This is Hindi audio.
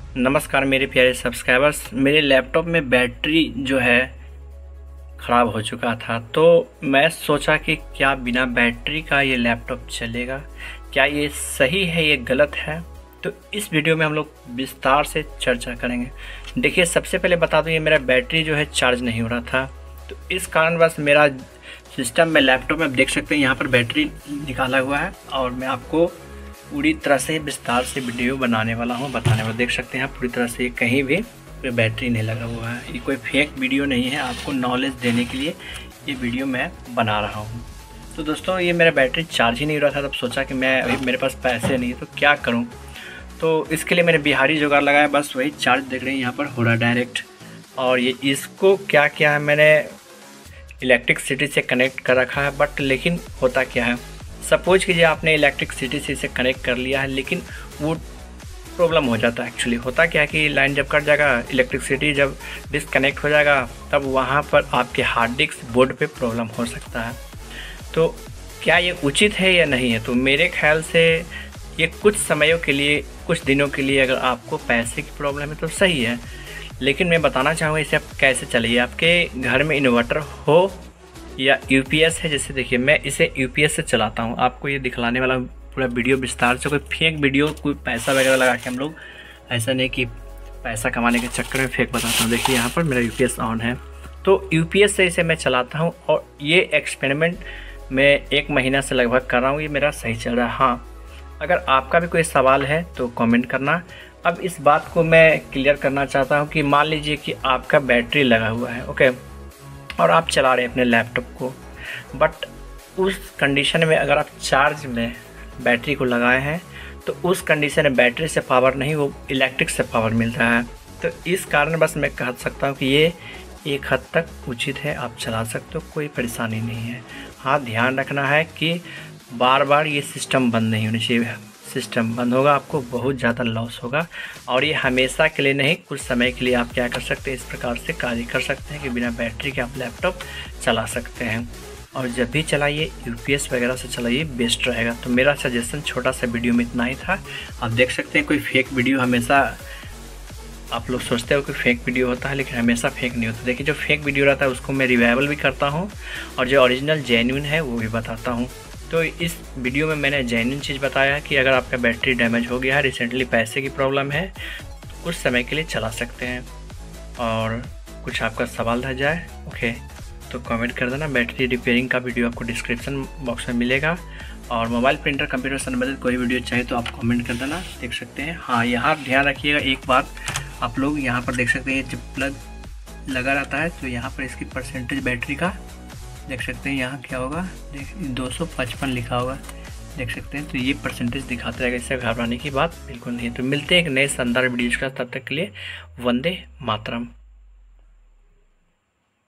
नमस्कार मेरे प्यारे सब्सक्राइबर्स। मेरे लैपटॉप में बैटरी जो है ख़राब हो चुका था, तो मैं सोचा कि क्या बिना बैटरी का ये लैपटॉप चलेगा, क्या ये सही है, ये गलत है। तो इस वीडियो में हम लोग विस्तार से चर्चा करेंगे। देखिए, सबसे पहले बता दूं, ये मेरा बैटरी जो है चार्ज नहीं हो रहा था, तो इस कारणवश मेरा सिस्टम में लैपटॉप में आप देख सकते हैं यहाँ पर बैटरी निकाला हुआ है, और मैं आपको पूरी तरह से विस्तार से वीडियो बनाने वाला हूँ, बताने वाला। देख सकते हैं आप पूरी तरह से कहीं भी बैटरी नहीं लगा हुआ है। ये कोई फेक वीडियो नहीं है, आपको नॉलेज देने के लिए ये वीडियो मैं बना रहा हूँ। तो दोस्तों, ये मेरा बैटरी चार्ज ही नहीं हो रहा था, तब सोचा कि मैं अभी मेरे पास पैसे नहीं है तो क्या करूँ। तो इसके लिए मैंने बिहारी जुगाड़ लगाया, बस वही चार्ज देख रहे हैं यहाँ पर हो रहा डायरेक्ट। और ये इसको क्या किया है, मैंने इलेक्ट्रिसिटी से कनेक्ट कर रखा है, बट लेकिन होता क्या है, सपोज कीजिए आपने इलेक्ट्रिसिटी से इसे कनेक्ट कर लिया है, लेकिन वो प्रॉब्लम हो जाता है। एक्चुअली होता क्या है कि लाइन जब कट जाएगा, इलेक्ट्रिसिटी जब डिस्कनेक्ट हो जाएगा, तब वहाँ पर आपके हार्ड डिस्क बोर्ड पे प्रॉब्लम हो सकता है। तो क्या ये उचित है या नहीं है? तो मेरे ख्याल से ये कुछ समयों के लिए, कुछ दिनों के लिए अगर आपको पैसे की प्रॉब्लम है तो सही है, लेकिन मैं बताना चाहूँगा इसे आप कैसे चलाइए। आपके घर में इन्वर्टर हो या यूपीएस है, जैसे देखिए मैं इसे यूपीएस से चलाता हूँ, आपको ये दिखलाने वाला पूरा वीडियो विस्तार से। कोई फेक वीडियो, कोई पैसा वगैरह लगा के हम लोग ऐसा नहीं कि पैसा कमाने के चक्कर में फेक बताता हूँ। देखिए यहाँ पर मेरा यूपीएस ऑन है, तो यूपीएस से इसे मैं चलाता हूँ, और ये एक्सपेरिमेंट मैं 1 महीना से लगभग कर रहा हूँ, ये मेरा सही चल रहा है। हाँ, अगर आपका भी कोई सवाल है तो कमेंट करना। अब इस बात को मैं क्लियर करना चाहता हूँ कि मान लीजिए कि आपका बैटरी लगा हुआ है, ओके, और आप चला रहे हैं अपने लैपटॉप को, बट उस कंडीशन में अगर आप चार्ज में बैटरी को लगाए हैं, तो उस कंडीशन में बैटरी से पावर नहीं, वो इलेक्ट्रिक से पावर मिल रहा है। तो इस कारण बस मैं कह सकता हूँ कि ये एक हद तक उचित है, आप चला सकते हो, कोई परेशानी नहीं है। हाँ, ध्यान रखना है कि बार बार ये सिस्टम बंद नहीं होनी चाहिए। सिस्टम बंद होगा, आपको बहुत ज़्यादा लॉस होगा, और ये हमेशा के लिए नहीं, कुछ समय के लिए आप क्या कर सकते हैं, इस प्रकार से कार्य कर सकते हैं कि बिना बैटरी के आप लैपटॉप चला सकते हैं। और जब भी चलाइए यूपीएस वगैरह से चलाइए, बेस्ट रहेगा। तो मेरा सजेशन छोटा सा वीडियो में इतना ही था। आप देख सकते हैं कोई फेक वीडियो, हमेशा आप लोग सोचते हो कि फेक वीडियो होता है, लेकिन हमेशा फेक नहीं होता। देखिए, जो फेक वीडियो रहता है उसको मैं रिवाइवल भी करता हूँ, और जो ओरिजिनल जेन्युइन है वो भी बताता हूँ। तो इस वीडियो में मैंने जेन्युइन चीज़ बताया है कि अगर आपका बैटरी डैमेज हो गया है, रिसेंटली पैसे की प्रॉब्लम है, तो कुछ समय के लिए चला सकते हैं। और कुछ आपका सवाल रह जाए, ओके, तो कमेंट कर देना। बैटरी रिपेयरिंग का वीडियो आपको डिस्क्रिप्शन बॉक्स में मिलेगा, और मोबाइल प्रिंटर कंप्यूटर से संबंधित कोई वीडियो चाहिए तो आप कमेंट कर देना, देख सकते हैं। हाँ, यहाँ ध्यान रखिएगा एक बात, आप लोग यहाँ पर देख सकते हैं जब प्लग लगा रहता है तो यहाँ पर इसकी परसेंटेज बैटरी का देख सकते हैं, यहाँ क्या होगा, 255 लिखा होगा, देख सकते हैं। तो ये परसेंटेज दिखाता रहेगा, इससे घबराने की बात बिल्कुल नहीं है। तो मिलते हैं एक नए शानदार वीडियो का, तब तक के लिए वंदे मातरम।